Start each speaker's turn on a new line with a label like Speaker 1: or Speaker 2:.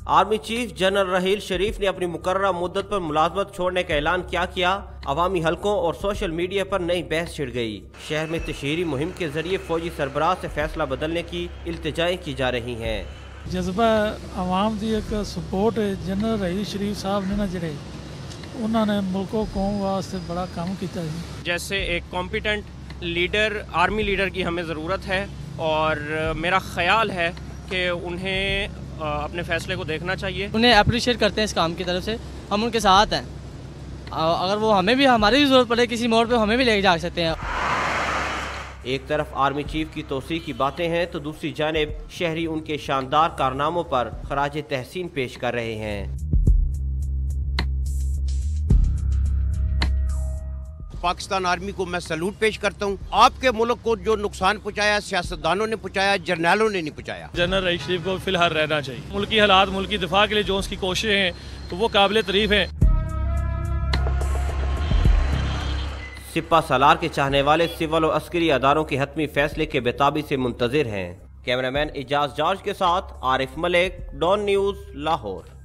Speaker 1: Army chief general Raheel Sharif ने अपनी मुकर्ररा मुद्दत पर मुलाजमत छोड़ने का ऐलान क्या किया। अवामी हलकों और सोशल मीडिया पर नई बहस छिड़ गई। शहर में तशहीरी मुहिम के जरिए फौजी सरबराह से फैसला बदलने की इल्तिजाएं की जा रही हैं।
Speaker 2: जज्बा आवाम की एक सपोर्ट है। जनरल रहील शरीफ साहब ने ना जड़े उन्होंने मुल्क कौम वास्ते बड़ा काम किया।
Speaker 3: जैसे एक कॉम्पिटेंट लीडर, आर्मी लीडर की हमें ज़रूरत है और मेरा ख्याल है कि उन्हें अपने फैसले को देखना चाहिए।
Speaker 4: उन्हें अप्रिशिएट करते हैं इस काम की तरफ से, हम उनके साथ हैं। अगर वो हमें भी, हमारी भी ज़रूरत पड़े किसी मोड़ पे, हमें भी लेके जा सकते हैं।
Speaker 1: एक तरफ आर्मी चीफ की तोसी की बातें हैं तो दूसरी जानिब शहरी उनके शानदार कारनामों पर खराज तहसीन पेश कर रहे हैं।
Speaker 5: पाकिस्तान आर्मी को मैं सैल्यूट पेश करता हूँ। आपके मुल्क को जो नुकसान पहुँचाया सियासतदानों ने पहुँचाया, जर्नैलों ने नहीं पहुँचाया।
Speaker 6: जनरल रहील शरीफ को फिलहाल रहना चाहिए। मुल्की हालात, मुल्की दिफा के लिए जो उसकी कोशिशें हैं तो वो काबिल तारीफ हैं।
Speaker 1: सिपा सालार के चाहने वाले सिविल और अस्करी अदारों के हतमी फैसले के बेताबी से मुंतजिर हैं। कैमरामैन इजाज जॉर्ज के साथ आरिफ मलिक, डॉन न्यूज़, लाहौर।